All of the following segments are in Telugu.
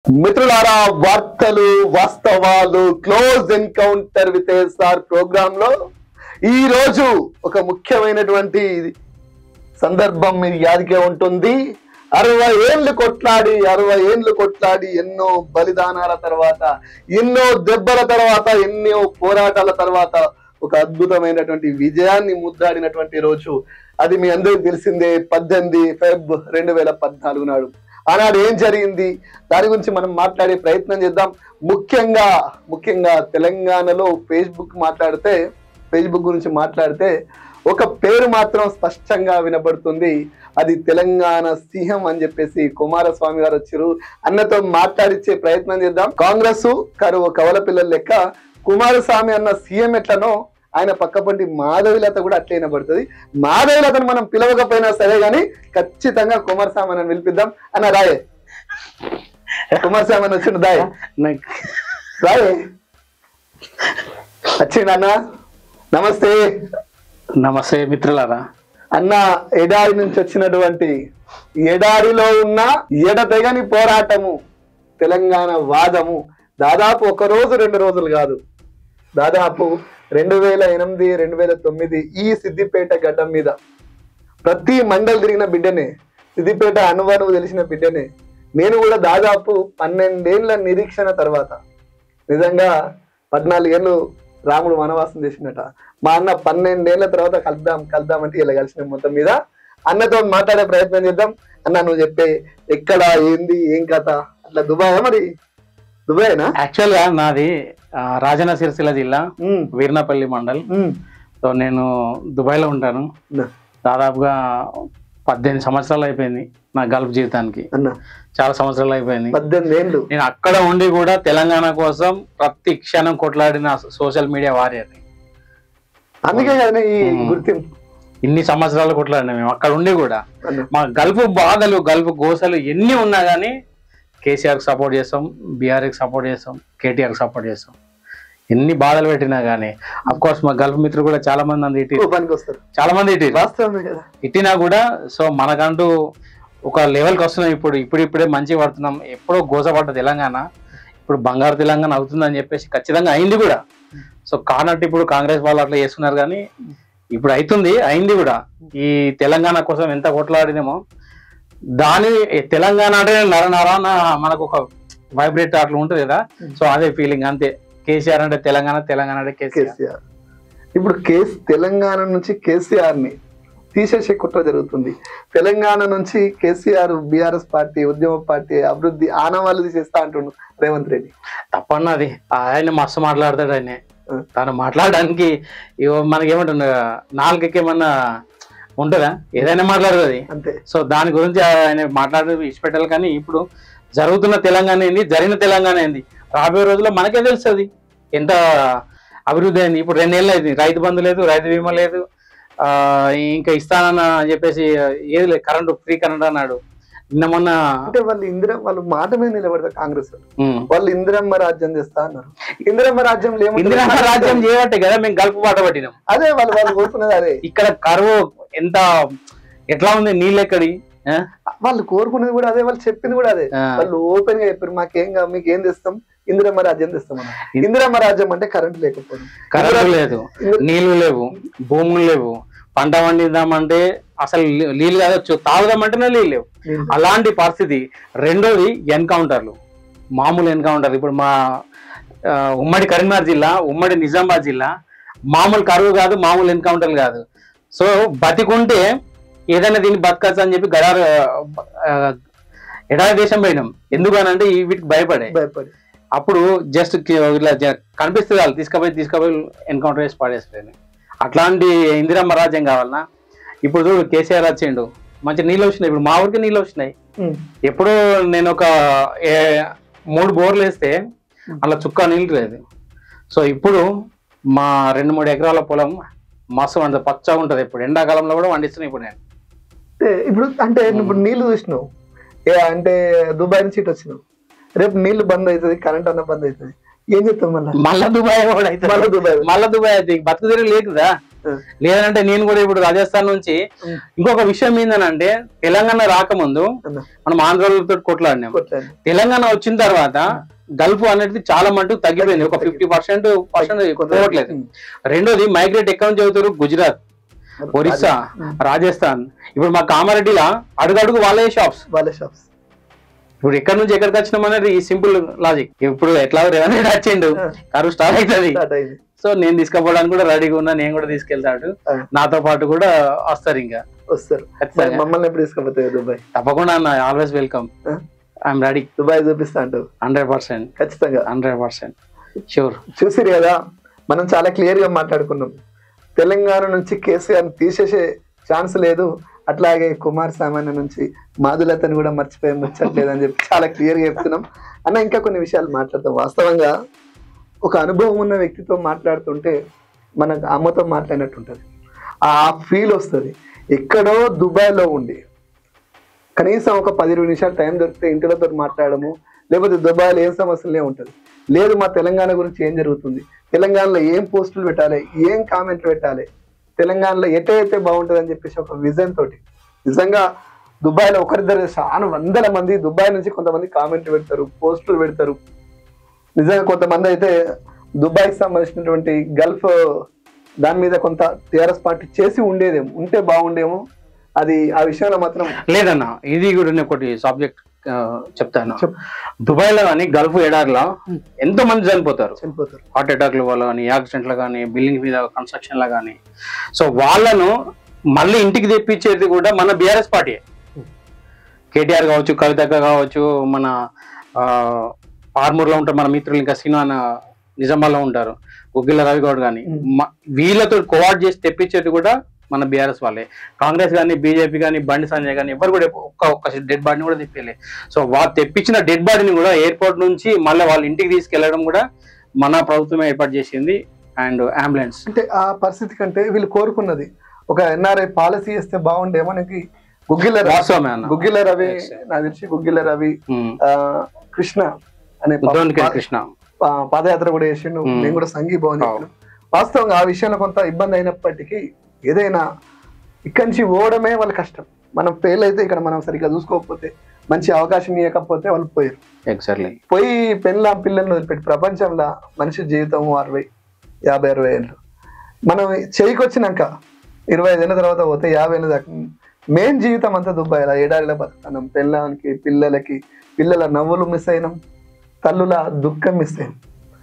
మిత్రులారా, వార్తలు వాస్తవాలు close encounter with SR program లో ఈ రోజు ఒక ముఖ్యమైనటువంటి సందర్భం మీరు యాదికే ఉంటుంది. 60 ఏళ్ళు కొట్లాడి ఎన్నో బలిదానాల తర్వాత, ఎన్నో దెబ్బల తర్వాత, ఎన్నో పోరాటాల తర్వాత ఒక అద్భుతమైనటువంటి విజయాన్ని ముద్దాడినటువంటి రోజు అది మీ అందరికీ తెలిసిందే. 18 ఫిబ్రవరి 2014 నాడు ఆనాడు ఏం జరిగింది దాని గురించి మనం మాట్లాడే ప్రయత్నం చేద్దాం. ముఖ్యంగా తెలంగాణలో ఫేస్బుక్ గురించి మాట్లాడితే ఒక పేరు మాత్రం స్పష్టంగా వినబడుతుంది. అది తెలంగాణ సింహం అని చెప్పేసి కుమారస్వామి గారు వచ్చారు. అన్నతో మాట్లాడిచ్చే ప్రయత్నం చేద్దాం. కాంగ్రెస్ కవల పిల్లల లెక్క కుమారస్వామి అన్న సీఎం ఎట్లనో ఆయన పక్కపంటి మాధవిలత కూడా అట్లే వినబడుతుంది. మాధవిలతను మనం పిలవకపోయినా సరే గాని ఖచ్చితంగా కుమారస్వామి అని పిలిపిద్దాం. అన్న రాయే, కుమారస్వామి అని వచ్చిండు. రాయే వచ్చిండు అన్న. నమస్తే మిత్రులారా. అన్న, ఎడారి నుంచి వచ్చినటువంటి ఎడారిలో ఉన్న ఎడతెగని పోరాటము, తెలంగాణ వాదము దాదాపు 1 రోజు 2 రోజులు కాదు, దాదాపు 2008 2009 ఈ సిద్దిపేట గడ్డం మీద ప్రతి మండలి తిరిగిన బిడ్డనే, సిద్దిపేట అనువనువు తెలిసిన బిడ్డనే. నేను కూడా దాదాపు 12 ఏళ్ల నిరీక్షణ తర్వాత, నిజంగా 14 ఏళ్ళు రాముడు వనవాసం చేసినట, మా అన్న 12 ఏళ్ల తర్వాత కలుద్దాం అంటే ఇలా కలిసిన. మొత్తం మీద అన్నతో మాట్లాడే ప్రయత్నం చేద్దాం. అన్న, నువ్వు చెప్పే ఎక్కడ ఏంది ఏం కథ? అట్లా దుబాయ్నా? యాక్చువల్ గా నాది రాజన్న సిరిసిల్ల జిల్లా వీర్నపల్లి మండల్. సో నేను దుబాయ్ లో ఉంటాను. దాదాపుగా 18 సంవత్సరాలు అయిపోయింది నా గల్ఫ్ జీవితానికి. చాలా సంవత్సరాలు అయిపోయింది. 18 ఏళ్ళు నేను అక్కడ ఉండి కూడా తెలంగాణ కోసం ప్రతి క్షణం కొట్లాడిన సోషల్ మీడియా వారియర్. అందుకే కదా ఈ గుర్తింపు. ఇన్ని సంవత్సరాలు కొట్లాడినా మేము అక్కడ ఉండి కూడా. మా గల్ఫ్ బాధలు, గల్ఫ్ గోసలు ఎన్ని ఉన్నా కానీ కేసీఆర్కి సపోర్ట్ చేస్తాం, బీఆర్కి సపోర్ట్ చేస్తాం, కేటీఆర్కి సపోర్ట్ చేస్తాం. ఎన్ని బాధలు పెట్టినా కానీ అఫ్ కోర్స్ మా గల్ఫ్ మిత్రులు కూడా చాలా మంది చాలా మంది ఇట్టినా కూడా. సో మనకంటూ ఒక లెవెల్కి వస్తున్నాం. ఇప్పుడే మంచిగా పడుతున్నాం. ఎప్పుడో గోసపడ్డ తెలంగాణ ఇప్పుడు బంగారు తెలంగాణ అవుతుందని చెప్పేసి ఖచ్చితంగా అయింది కూడా. సో కానట్టు ఇప్పుడు కాంగ్రెస్ వాళ్ళు అట్లా చేస్తున్నారు కానీ ఇప్పుడు అయింది కూడా. ఈ తెలంగాణ కోసం ఎంత కొట్లాడినేమో దాని తెలంగాణ అంటే నరనరాన మనకు ఒక వైబ్రేట్ అట్లా ఉంటుంది కదా. సో అదే ఫీలింగ్ అంతే. కేసీఆర్ అంటే తెలంగాణ అంటే కేసీఆర్. ఇప్పుడు తెలంగాణ నుంచి కేసీఆర్ ని తీసేసే కుట్ర జరుగుతుంది. తెలంగాణ నుంచి కేసీఆర్ బీఆర్ఎస్ పార్టీ, ఉద్యమ పార్టీ, అభివృద్ధి ఆనవాళ్ళు తీసేస్తా అంటుండు రేవంత్ రెడ్డి. తప్పన్నది. ఆయన మస్తు మాట్లాడతాడు. ఆయన తను మాట్లాడడానికి మనకేమంటుండ నాలుగేమన్నా ఉంటుందా? ఏదైనా మాట్లాడుతుంది అంతే. సో దాని గురించి ఆయన మాట్లాడేది ఇచ్చిపెట్టాలి. కానీ ఇప్పుడు జరుగుతున్న తెలంగాణ ఏంది, జరిగిన తెలంగాణ ఏంది, రాబోయే రోజుల్లో మనకే తెలుస్తుంది ఎంత అభివృద్ధి అయింది. ఇప్పుడు 2 ఏళ్ళు అయింది, రైతు బంధు లేదు, రైతు బీమా లేదు, ఇంకా ఇస్తానని చెప్పేసి ఏది లేదు, ఫ్రీ కరెంట్ అన్నాడు నిన్న మొన్న. అంటే వాళ్ళు మాట మీద నిలబడతారు కాంగ్రెస్ వాళ్ళు. ఇందిరమ్మ రాజ్యం చేస్తా అన్నారు. ఇందిరమ్మ రాజ్యం చేయబట్టే కదా మేము గల్పు పాట పట్టినాం. అదే వాళ్ళు కోరుకునేది అదే. ఇక్కడ కరువు ఎంత ఎట్లా ఉంది, నీళ్ళు ఎక్కడి, వాళ్ళు కోరుకునేది కూడా అదే, వాళ్ళు చెప్పింది కూడా అదే. వాళ్ళు ఓపెన్ గా చెప్పారు, మీకు ఏం తెస్తాం, ఇందిరమ్మ రాజ్యం తెస్తాం. ఇందిరమ్మ రాజ్యం అంటే కరెంట్ లేకపోవడం, కరెంట్ లేదు, నీళ్లు లేవు, భూములు లేవు, పంట పండిద్దామంటే అసలు నీళ్ళు కావచ్చు, తాగుదామంటేనే నీళ్ళు లేవు, అలాంటి పరిస్థితి. రెండోది ఎన్కౌంటర్లు, మామూలు ఎన్కౌంటర్. ఇప్పుడు మా ఉమ్మడి కరీంనగర్ జిల్లా, ఉమ్మడి నిజామాబాద్ జిల్లా మామూలు కరువు కాదు, మామూలు ఎన్కౌంటర్లు కాదు. సో బతికుంటే ఏదైనా దీన్ని బతకచ్చు అని చెప్పి ఎడారి దేశం పోయినాం. ఎందుకనంటే వీటికి భయపడి అప్పుడు జస్ట్ ఇట్లా కనిపిస్తే వాళ్ళు తీసుకుపోయి ఎన్కౌంటర్ చేసి పడేస్తారు. అట్లాంటి ఇందిరమ్మ రాజ్యం కావాలన్నా. ఇప్పుడు చూడు, కేసీఆర్ వచ్చిండు, మంచి నీళ్ళు వచ్చినాయి. ఇప్పుడు మా ఊరికి నీళ్ళు వచ్చినాయి. ఎప్పుడు నేను ఒక 3 బోర్లు వేస్తే అలా చుక్క నీళ్ళు లేదు. సో ఇప్పుడు మా 2-3 ఎకరాల పొలం మస్తు వంట పచ్చగా ఉంటుంది. ఇప్పుడు ఎండాకాలంలో కూడా వండిస్తున్నాయి. ఇప్పుడు నేను ఇప్పుడు నీళ్లు చూసినావు అంటే దుబాయ్ నుంచి ఇటు వచ్చినావు, రేపు నీళ్లు బంద్ అవుతుంది, కరెంట్ అన్న బంద్ అవుతుంది, ఏం చెప్తాం? మళ్ళీ దుబాయ్ అయితే బతుకు తెర లేదుదా. లేదంటే నేను కూడా ఇప్పుడు రాజస్థాన్ నుంచి ఇంకొక విషయం ఏంటంటే తెలంగాణ రాకముందు మనం ఆంధ్రతో కొట్లాడినాం. తెలంగాణ వచ్చిన తర్వాత గల్ఫ్ అనేది చాలా మటుకు తగ్గిపోయింది, ఒక 50% పోవట్లేదు. రెండోది మైగ్రేట్ ఎక్కడ నుంచి అవుతారు, గుజరాత్, ఒరిస్సా, రాజస్థాన్. ఇప్పుడు మా కామారెడ్డిలా అడుగడుగు వాళ్ళే షాప్స్. ఇప్పుడు ఎక్కడి నుంచి ఎక్కడికి వచ్చినాం అనేది ఈ సింపుల్ లాజిక్. ఇప్పుడు ఎట్లా రేవంత్ రెడ్డి వచ్చిండు, కరువు స్టార్ట్ అవుతుంది. సో నేను తీసుకుపోవడానికి కూడా రెడీగా ఉన్నా, నేను కూడా తీసుకెళ్తాడు, నాతో పాటు కూడా వస్తారు. ఇంకా వస్తారు మమ్మల్ని ఎప్పుడు తీసుకుపోతాయి దుబాయ్? తప్పకుండా అన్న, always welcome, I'm ready. Dubai చూపిస్తా అంటావు? 100% ఖచ్చితంగా, 100% షూర్. చూసిరు కదా, మనం చాలా క్లియర్ గా మాట్లాడుకున్నాం. తెలంగాణ నుంచి కేసీఆర్ తీసేసే ఛాన్స్ లేదు, అట్లాగే కుమారస్వామి నుంచి మాధులతను కూడా మర్చిపోయి ముచ్చట్లేదు అని చెప్పి చాలా క్లియర్గా చెప్తున్నాం అన్న. ఇంకా కొన్ని విషయాలు మాట్లాడతాం. వాస్తవంగా ఒక అనుభవం ఉన్న వ్యక్తితో మాట్లాడుతుంటే మనకు అమ్మతో మాట్లాడినట్టు ఉంటుంది, ఆ ఫీల్ వస్తుంది. ఎక్కడో దుబాయ్లో ఉండి కనీసం ఒక 10-20 నిమిషాలు టైం దొరికితే ఇంటిలతో మాట్లాడము, లేకపోతే దుబాయ్లో ఏం సమస్యలే ఉంటుంది, లేదు మా తెలంగాణ గురించి ఏం జరుగుతుంది, తెలంగాణలో ఏం పోస్టులు పెట్టాలి, ఏం కామెంట్లు పెట్టాలి, తెలంగాణలో ఎటైతే బాగుంటుంది అని చెప్పేసి ఒక విజన్ తోటి. నిజంగా దుబాయ్లో ఒకరిద్దరు చాలా వందల మంది దుబాయ్ నుంచి కొంతమంది కామెంట్లు పెడతారు, పోస్టులు పెడతారు. నిజంగా కొంతమంది అయితే దుబాయ్కి సంబంధించినటువంటి గల్ఫ్ దాని మీద కొంత టీఆర్ఎస్ పార్టీ చేసి ఉంటే బాగుండేమో. అది ఆ విషయంలో మాత్రం లేదన్న. ఇది కూడా నేను ఒకటి సబ్జెక్ట్ చెప్తాను. దుబాయ్లో కానీ గల్ఫ్ ఎడారిలో ఎంతో మంది చనిపోతారు, హార్ట్ అటాక్ల వల్ల కానీ, యాక్సిడెంట్లు కానీ, బిల్డింగ్ మీద కన్స్ట్రక్షన్లో కానీ. సో వాళ్ళను మళ్ళీ ఇంటికి తెప్పించేది కూడా మన బీఆర్ఎస్ పార్టీ. కేటీఆర్ కావచ్చు, కవితక్క కావచ్చు, మన ఆర్మూర్లో ఉంటారు మన మిత్రులు, ఇంకా సినిమా నిజామాబాద్లో ఉంటారు, గుగ్గిల రవి గౌడ్ కానీ, వీళ్ళతో కోఆర్డ్ చేసి తెప్పించేది కూడా మన బీఆర్ఎస్ వాళ్ళే. కాంగ్రెస్ కానీ, బీజేపీ కానీ, బండి సంజయ్ కానీ ఎవరు కూడా ఒక్క డెడ్ బాడీని కూడా తెప్పలే. సో వాళ్ళు తెప్పించిన డెడ్ బాడీని కూడా ఎయిర్పోర్ట్ నుంచి మళ్ళీ వాళ్ళ ఇంటికి తీసుకెళ్లడం కూడా మన ప్రభుత్వమే ఏర్పాటు చేసింది. అండ్ అంబులెన్స్ అంటే ఆ పరిస్థితి కంటే వీళ్ళు కోరుకున్నది ఒక ఎన్ఆర్ఐ పాలసీ చేస్తే బాగుండేమో. మనకి గుగ్గిల రవి, నాకు తెలిసి గుగ్గిల రవి, కృష్ణ అనే కృష్ణ పాదయాత్ర కూడా చేసిండు, నేను కూడా సంఘీభవన్. వాస్తవంగా ఆ విషయంలో కొంత ఇబ్బంది అయినప్పటికీ ఏదైనా ఇక్కడి నుంచి పోవడమే వాళ్ళ కష్టం. మనం ఫెయిల్ అయితే ఇక్కడ మనం సరిగ్గా చూసుకోకపోతే, మంచి అవకాశం ఇవ్వకపోతే వాళ్ళు పోయారు. ఎగ్జాక్ట్లీ పోయి పిల్లల్ని వదిలిపెట్టి ప్రపంచంలో మనిషి జీవితం 60-50-60 ఏళ్ళు. మనం చేయికి వచ్చినాక 25 ఏళ్ళ తర్వాత పోతే 50 ఏళ్ళ దాకా మెయిన్ జీవితం అంతా దుబాయ్లా ఎడారిలో బతుకుతున్నాం. పెళ్ళానికి, పిల్లల నవ్వులు మిస్ అయినాం, తల్లుల దుఃఖం మిస్ అయినాం.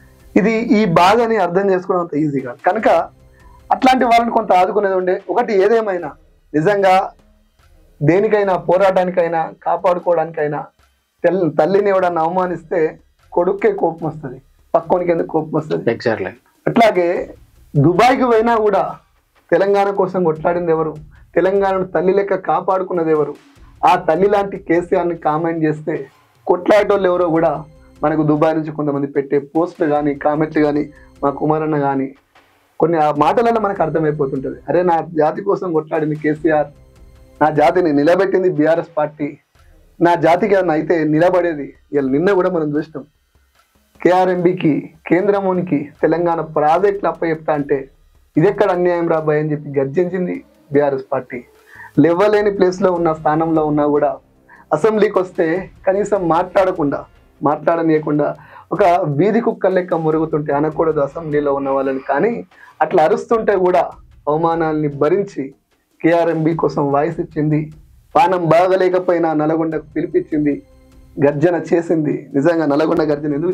ఈ బాధని అర్థం చేసుకోవడం అంత ఈజీ కాదు. కనుక అట్లాంటి వాళ్ళని కొంత ఆదుకునేది ఉండే. ఒకటి ఏదేమైనా నిజంగా దేనికైనా, పోరాటానికైనా, కాపాడుకోవడానికైనా తల్లిని ఎవడన్నా అవమానిస్తే కొడుక్కే కోపం వస్తుంది, పక్కోనికి ఎందుకు కోపం వస్తుంది. ఎగ్జాక్ట్లీ అట్లాగే దుబాయ్కి పోయినా కూడా తెలంగాణ కోసం కొట్లాడింది ఎవరు, తెలంగాణను తల్లి లెక్క కాపాడుకున్నది ఎవరు? ఆ తల్లి లాంటి కేసీఆర్ని కామెంట్ చేస్తే కొట్లాడేటోళ్ళు ఎవరో కూడా మనకు దుబాయ్ నుంచి కొంతమంది పెట్టే పోస్టులు కానీ, కామెంట్లు కానీ, మా కుమారన్న కానీ కొన్ని ఆ మాటలలో మనకు అర్థమైపోతుంటుంది. అరే నా జాతి కోసం కొట్లాడింది కేసీఆర్, నా జాతిని నిలబెట్టింది బీఆర్ఎస్ పార్టీ, నా జాతికి ఏమన్నా అయితే నిలబడేది. ఇలా నిన్న కూడా మనం చూసినాం, కేఆర్ఎంబికి, కేంద్రంకి తెలంగాణ ప్రాజెక్టులు అప్పచెప్తా అంటే ఇదెక్కడ అన్యాయం రాబాయ్ అని చెప్పి గర్జించింది బీఆర్ఎస్ పార్టీ. లేవలేని ప్లేస్లో ఉన్న స్థానంలో ఉన్నా కూడా అసెంబ్లీకి వస్తే కనీసం మాట్లాడనీయకుండా ఒక వీధి కుక్క లెక్క మురుగుతుంటే అనకూడదు అసెంబ్లీలో ఉన్న వాళ్ళని. కానీ అట్లా అరుస్తుంటే కూడా అవమానాల్ని భరించి కేఆర్ఎంబి కోసం వాయిస్ ఇచ్చింది. పానం బాగలేకపోయినా నల్గొండకు పిలిపించింది, గర్జన చేసింది. నిజంగా నల్గొండ గర్జన ఎందుకు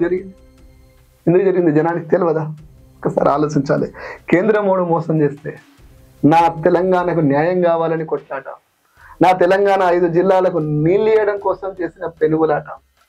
జరిగింది జనానికి తెలియదా? ఒకసారి ఆలోచించాలి. కేంద్రమోడు మోసం చేస్తే నా తెలంగాణకు న్యాయం కావాలని కొట్లాట, నా తెలంగాణ 5 జిల్లాలకు నీళ్ళు ఇవ్వడం కోసం చేసిన పెనుగులాట,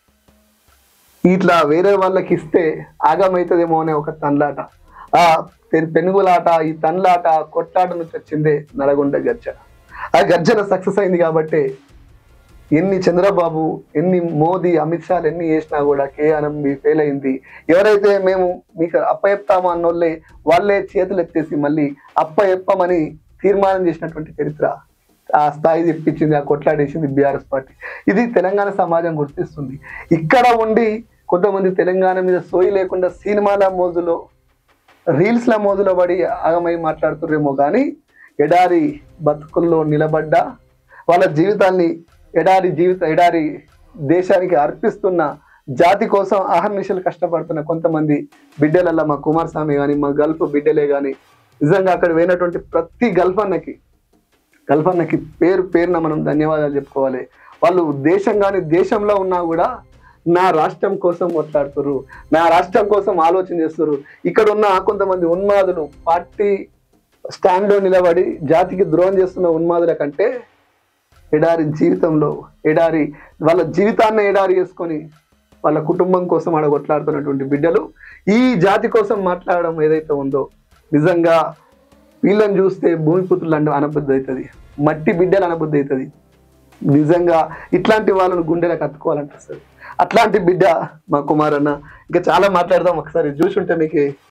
ఇట్లా వేరే వాళ్ళకి ఇస్తే ఆగమవుతుందేమో అనే ఒక తన్లాట, ఆ పెనుగులాట, ఈ తన్లాట, కొట్లాట నుంచి వచ్చిందే నల్గొండ గర్జన. ఆ గర్జన సక్సెస్ అయింది కాబట్టి ఎన్ని చంద్రబాబు, ఎన్ని మోదీ, అమిత్ షాలు ఎన్ని చేసినా కూడా కేఆర్ఎంబి ఫెయిల్ అయింది. ఎవరైతే మేము మీకు అప్పచెప్తామో అన్నోళ్ళే వాళ్ళే చేతులు ఎత్తేసి మళ్ళీ అప్పచెప్పమని తీర్మానం చేసినటువంటి చరిత్ర, ఆ స్థాయి తెప్పించింది, ఆ కొట్లాడేసింది బీఆర్ఎస్ పార్టీ. ఇది తెలంగాణ సమాజం గుర్తిస్తుంది. ఇక్కడ ఉండి కొంతమంది తెలంగాణ మీద సోయి లేకుండా సినిమాల మోజులో రీల్స్ల మోజులో పడి ఆగమై మాట్లాడుతుర్రేమో కానీ ఎడారి బతుకుల్లో నిలబడ్డ వాళ్ళ జీవితాన్ని ఎడారి దేశానికి అర్పిస్తున్న జాతి కోసం అహర్నిశలు కష్టపడుతున్న కొంతమంది బిడ్డలల్లా మా కుమారస్వామి కానీ మా గల్ఫ్ బిడ్డలే కానీ నిజంగా అక్కడ పోయినటువంటి ప్రతి గల్ఫన్నకి పేరున మనం ధన్యవాదాలు చెప్పుకోవాలి. వాళ్ళు దేశం కానీ దేశంలో ఉన్నా కూడా నా రాష్ట్రం కోసం కొట్లాడుతున్నారు, నా రాష్ట్రం కోసం ఆలోచన చేస్తున్నారు. ఇక్కడ ఉన్న కొంతమంది ఉన్మాదులు పార్టీ స్టాండ్లో నిలబడి జాతికి ద్రోహం చేస్తున్న ఉన్మాదుల కంటే ఎడారి జీవితంలో వాళ్ళ జీవితాన్ని ఎడారి చేసుకొని వాళ్ళ కుటుంబం కోసం ఆడ కొట్లాడుతున్నటువంటి బిడ్డలు ఈ జాతి కోసం మాట్లాడడం ఏదైతే ఉందో నిజంగా వీళ్ళని చూస్తే భూమిపుత్రులు అంటే అనబుద్ధి అవుతుంది, మట్టి బిడ్డలు అనబుద్ధి అవుతుంది. నిజంగా ఇట్లాంటి వాళ్ళను గుండెలకు అత్తుకోవాలనిపిస్తుంది. అట్లాంటి బిడ్డ మా కుమారన్న. ఇంకా చాలా మాట్లాడదాం, ఒకసారి చూసుంటే మీకు